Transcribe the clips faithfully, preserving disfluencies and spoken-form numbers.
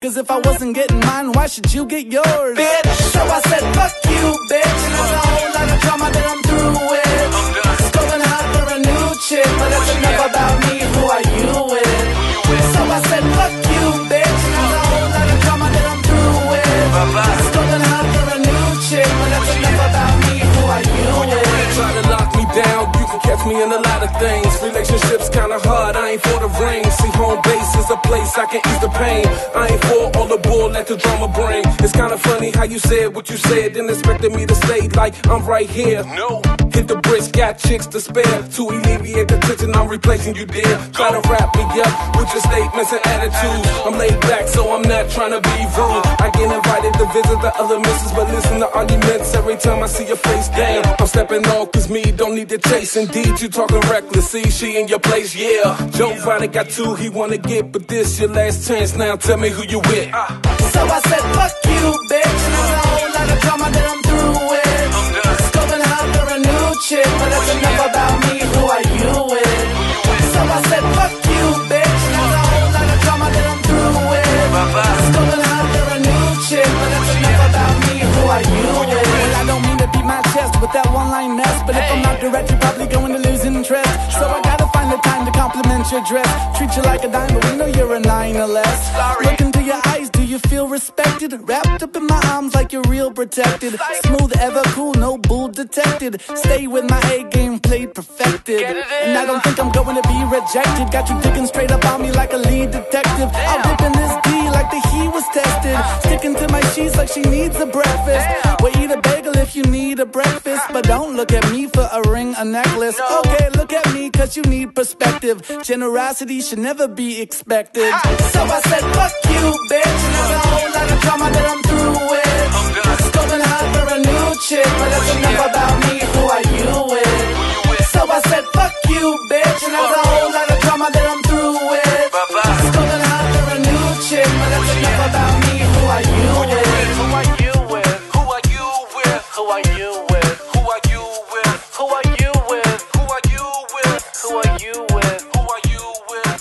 cause if I wasn't getting mine, why should you get yours? Bitch, so I said fuck you, bitch. And there's a whole lot of drama that I'm through with. Just going out for a new chick, but that's enough about me. Who are you with? So I said fuck you, bitch. And there's a whole lot of drama that I'm through with. Just going out for a new chick, but that's enough about me. Who are you with? Try to lock me down, you can catch me in a lot of things. Relationships kinda hard, I ain't for the ring. See, home base is a place I can ease the pain. I ain't for all the bull that the drama bring. It's kinda funny how you said what you said, then expected me to stay like I'm right here. No, hit the bricks, got chicks to spare. To alleviate the tension, I'm replacing you, dear. Try to wrap me up with your statements and attitudes. I'm laid back, so I'm not trying to be rude. I get invited to visit the other misses, but listen to arguments every time I see your face. Damn, I'm stepping off, cause me don't need to chase. Indeed, you talking reckless, see, she in your place, yeah. Joe Ryder got two he wanna get, but this your last chance, now tell me who you with. uh. So I said fuck you, bitch. And there's a whole lot of drama that I'm through with. Just going out for a new chick, but that's enough about me. Who are you with? So I said fuck you, bitch. And there's a whole lot of drama that I'm through with. Just going out for a new chick, but that's enough about me. Who are you with? Well, I don't mean to beat my chest with that one-line mess, but if I'm not direct, you're probably going to lose interest. So I gotta find the time to compliment your dress. Treat you like a dime, but we know you're a nine or less. Look into your eyes, do you feel respected? Wrapped up in my arms like you're real protected. Smooth, ever cool, no bull detected. Stay with my A game, played perfected. And I don't think I'm going to be rejected. Got you digging straight up on me like a lead detective. I'll dip in this D like the he was tested. Sticking to my sheets like she needs a breakfast. We'll eat a bagel if you need a breakfast, but don't look at me for a ring, a necklace. Okay, look at me cause you need perspective. Generosity should never be expected. So I said fuck you, bitch. And there's a whole lot of drama that I'm through with. Just going out for a new chick, but that's enough about me. Who are you with? So I said fuck you, bitch. And there's a whole lot of drama that I'm through with. Just going out for a new chick, but that's enough about me. Who are you with? Who are you with? Who are you with? Who are you with? Who are you with? Who are you with? Who are you with? Who are you with? Who are you with?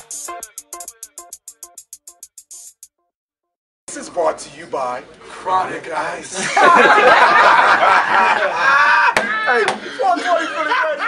This is brought to you by Chronic Ice. Hey, one twenty for the